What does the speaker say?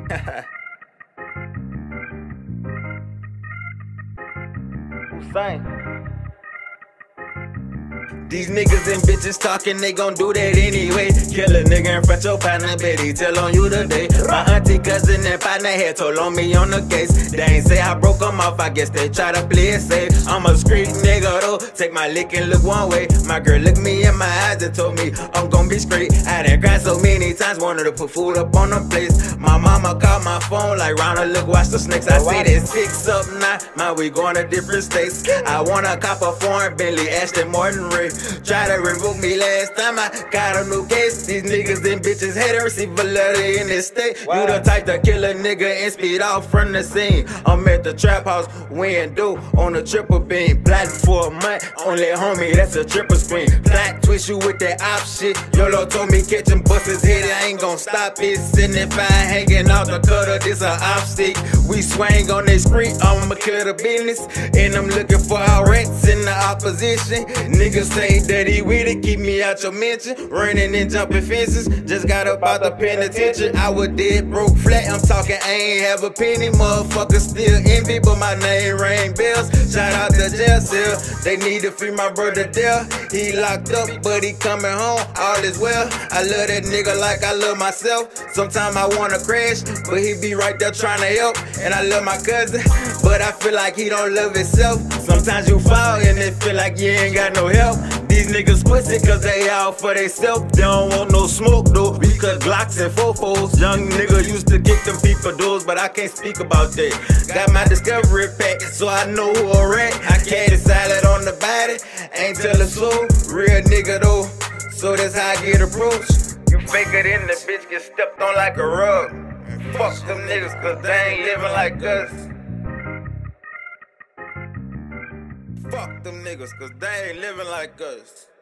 Hussein. These niggas and bitches talking, they gon' do that anyway. Kill a nigga in front your partner, Betty, tell on you today. My auntie, cousin, and partner had told on me on the case. They ain't say I broke them off, I guess they try to play it safe. I'm a street nigga though, take my lick and look one way. My girl looked me in my eyes and told me I'm gon' be straight. I done cried so many times, wanted to put food up on the place. My mama called my phone like, Ronald, look, watch the snakes. I say that 6 up now, man, we going to different states. I wanna cop a foreign Bentley, Ashton Martin Ray. Try to revoke me last time I got a new case. These niggas and bitches had to receive a letter in this state. Wow. You the type to kill a nigga and speed off from the scene. I'm at the trap house, window on a triple beam. Plotting for a month, only homie, that's a triple screen. Plot twist you with that op shit. YOLO told me catch him, bust his head, I ain't gon' stop it. 75 hanging out the cutter, this a op stick. We swang on this street, I'ma kill the business. And I'm looking for our rats in the opposition. Niggas say that he with it, keep me out your mention. Running and jumping fences, just got up out the penitentiary. I was dead broke flat, I'm talking I ain't have a penny. Motherfuckers still envy, but my name rang bells. Shout out to jail cell, they need to free my brother there. He locked up, but he coming home, all is well. I love that nigga like I love myself. Sometimes I wanna crash, but he be right there trying to help. And I love my cousin, but I feel like he don't love himself. Sometimes you fall and it feel like you ain't got no help. These niggas pussy cause they out for they self. They don't want no smoke though, we cut Glocks and fofos. Young nigga used to kick them people doors, but I can't speak about that. Got my discovery pack, so I know who a rat. I can't decide on the body, ain't tell a soul. Real nigga though, so that's how I get approached. You faker than the bitch get stepped on like a rug. Fuck them niggas cause they ain't living like us. Fuck them niggas cause they ain't living like us.